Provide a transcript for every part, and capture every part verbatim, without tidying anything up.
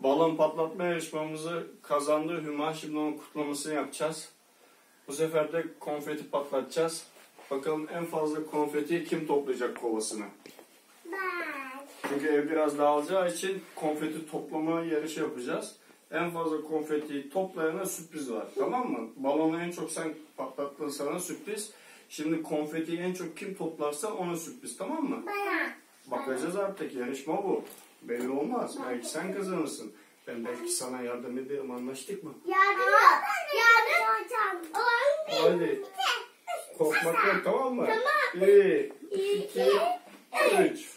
balon patlatma yarışmamızı kazandı Hüma. Şimdi onun kutlamasını yapacağız. Bu sefer de konfeti patlatacağız. Bakalım en fazla konfetiyi kim toplayacak kovasına? Ben. Çünkü ev biraz dağılacağı için konfeti toplama yarışı yapacağız. En fazla konfetiyi toplayana sürpriz var. Tamam mı? Balonu en çok sen patlattın, sana sürpriz. Şimdi konfetiyi en çok kim toplarsa ona sürpriz. Tamam mı? Bana. Bakacağız artık. Yarışma bu. Belli olmaz. Belki sen kazanırsın. Ben belki sana yardım ederim. Anlaştık mı? Yardım yok. Yardım hocam. Hadi. Korkmak yok, tamam mı? Tamam. Bir, iki, üç.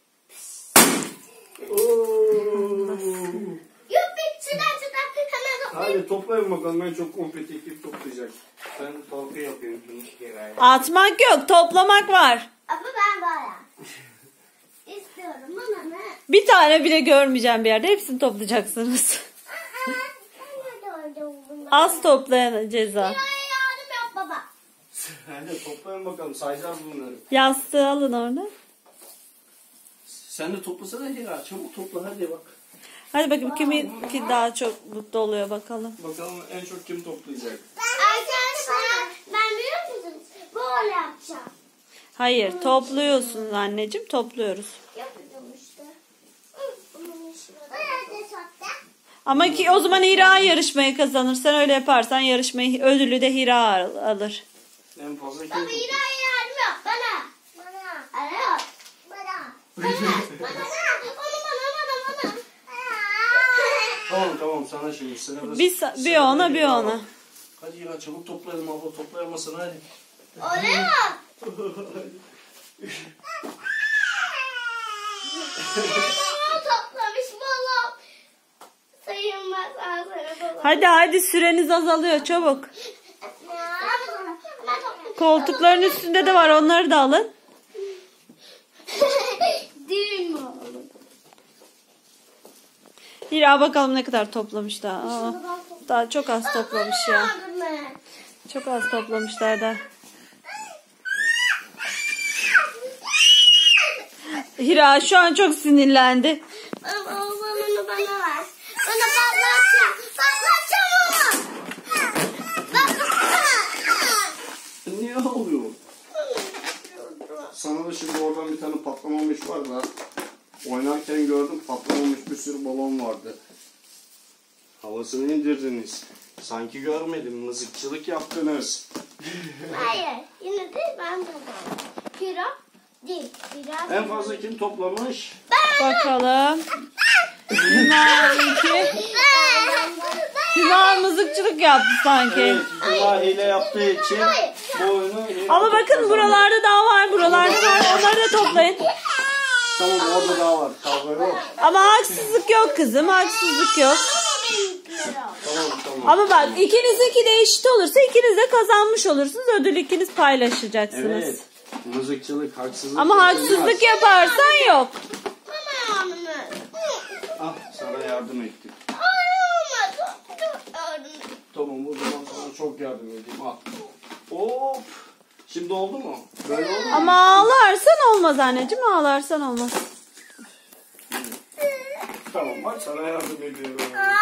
Yok bir şuradan şuradan hemen toplayayım. Hadi toplayın bakalım. En çok konfeti kim toplayacak? Ben dalga yapayım. Atmak yok, toplamak var. Ama ben bayağı istiyorum ama ne? Bir tane bile görmeyeceğim bir yerde. Hepsini toplayacaksınız. Az toplayan ceza. Yardım yok baba. Hadi toplayın bakalım. Sayacağız bunları. Yastığı alın orada. Sen de toplasana Hira. Çabuk topla hadi bak. Hadi bakayım kimin ki daha çok mutlu oluyor bakalım. Bakalım en çok kim toplayacak? Arkadaşlar ben biliyor musunuz? Böyle yapacağım. Hayır, topluyorsunuz anneciğim, topluyoruz. Yapacağım işte. Böyle de sokta. Ama ki o zaman Hira yarışmayı kazanır. Sen öyle yaparsan yarışmayı, ödülü de Hira al- alır. En fazla kim Baba toplayacak? yine yardım yok bana. Bana. Bana yok. Bana. Bana. Bana. Onu bana bana bana. Tamam tamam sana şimdi sırada. Bir, sa- bir ona bir ona. Hadi Hira çabuk toplayalım abla, toplayamasın hadi. Öyle mi? Babam toplamış babam. Sayılmaz ağzına babam. Hadi hadi süreniz azalıyor çabuk. Koltukların üstünde de var, onları da alın. Değil mi oğlum? Hira bakalım ne kadar toplamış daha. Aa, daha çok az toplamış ya. Yardım et. Çok az toplamışlar da. Hira şu an çok sinirlendi. Baba onu bana ver. Bana patlatacağım. Patlatacağım onu. Patlatacağım. Niye oluyor? Sana da şimdi oradan bir tane patlamamış var da oynarken gördüm, patlamamış bir sürü balon vardı. Havasını indirdiniz. Sanki görmedim, mızıkçılık yaptınız. Hayır. Yine de ben babam. Kira değil. Kira En fazla kim toplamış? Bakalım. Hüma iki. Hüma mızıkçılık yaptı sanki. Evet, Hüma hile yaptığı için bu oyunu... Ama bakın buralarda daha var, buralarda var. Onları da toplayın. Tamam orada daha var, kavga yok. Ama haksızlık yok kızım, haksızlık yok. Tamam tamam. Ama bak ikinizinki de eşit olursa ikiniz de kazanmış olursunuz. Ödül ikiniz paylaşacaksınız. Evet, mızıkçılık, haksızlık. Ama yapılmaz. haksızlık yaparsan yok. Bana yardım et. Ah, sana yardım ettim. Ay olmadı. Yardım et. Tamam, o zaman sana çok yardım edeyim. Al. Hop. Şimdi oldu mu? Böyle oldu mu? Ama ağlarsan olmaz anneciğim, ağlarsan olmaz. Tamam, bak sana yardım ediyorum.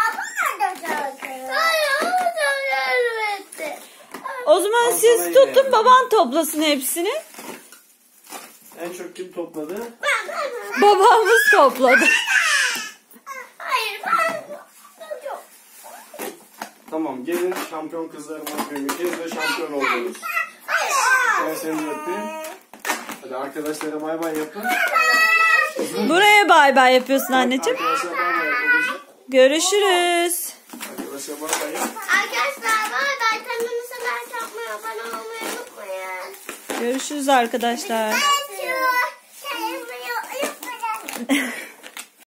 O zaman Al siz sana yine tutun, yardım. baban toplasın hepsini. En çok kim topladı? Babamız topladı. Hayır ben yok. Tamam, gelin şampiyon kızlarıma öpeyim. İkiniz de şampiyon oldunuz. Ben seni öpeyim. Hadi arkadaşlara bay bay yapın. Buraya bay bay yapıyorsun anneciğim. Arkadaşlar bay bay yapın. Görüşürüz. Arkadaşlar bay bay yap. Arkadaşlar bay bay. Kanalımıza like yapmayı, abone olmayı unutmayın. Görüşürüz arkadaşlar.